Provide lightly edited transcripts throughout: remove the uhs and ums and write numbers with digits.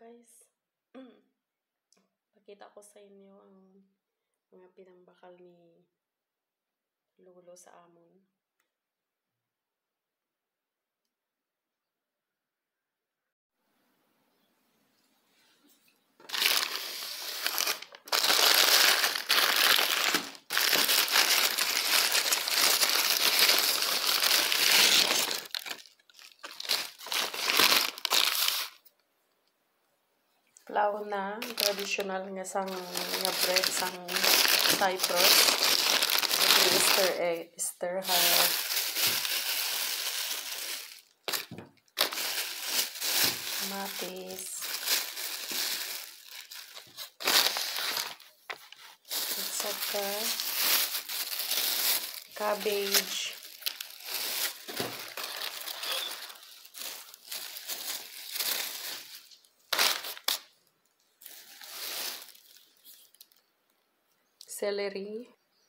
Guys, pakita ko sa inyo ang mga pinambakal ni Lolo sa amon. Flour na traditional nga sang nga bread sang Cyprus. Stir hard. Kamatis. At saka cabbage. Celery.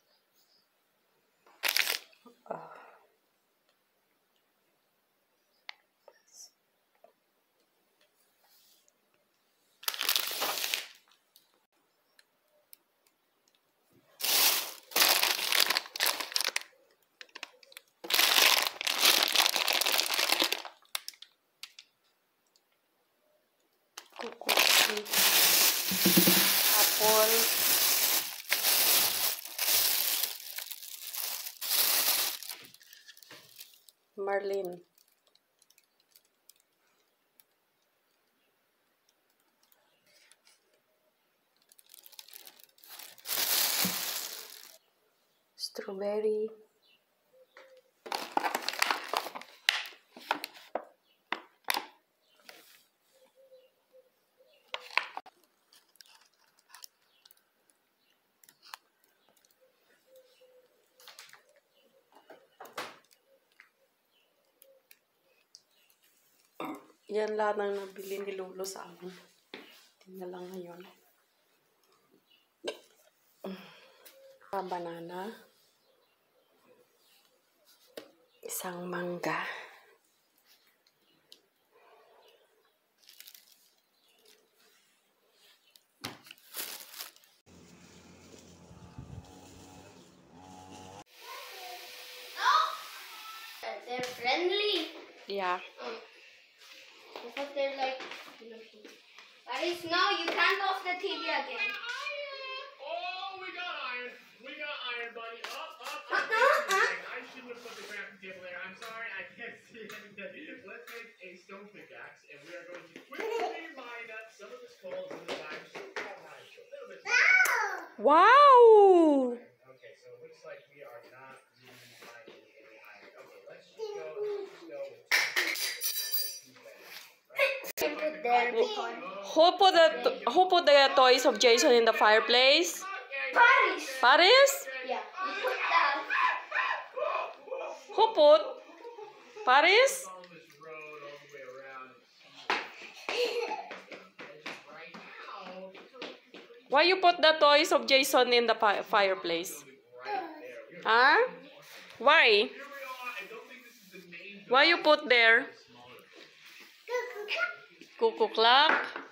Coconut. Apple. Marlin. Strawberry. Yan lahat ng nabili ni Lolo sa amin. Tingnan lang ngayon. Banana. Isang mangga. They're friendly. Yeah. Because they're like. Paris, no, you can't off the TV again. Oh, we got iron. We got iron, buddy. I shouldn't have put the crafting table there. I'm sorry. I can't see anything. Let's make a stone pickaxe, and we are going to quickly mine up some of this coal in the time. Wow! Okay, so it looks like we are not really mining any iron. Okay, let's just go with Who put the toys of Jason in the fireplace? Paris. Paris? Yeah, you put that. Who put? Paris? follow this road all the way around. Right now, Why you put the toys of Jason in the fireplace? right there. Huh? Why? Here we are. I don't think this is the main Why you put there? smaller. Cuckoo clock?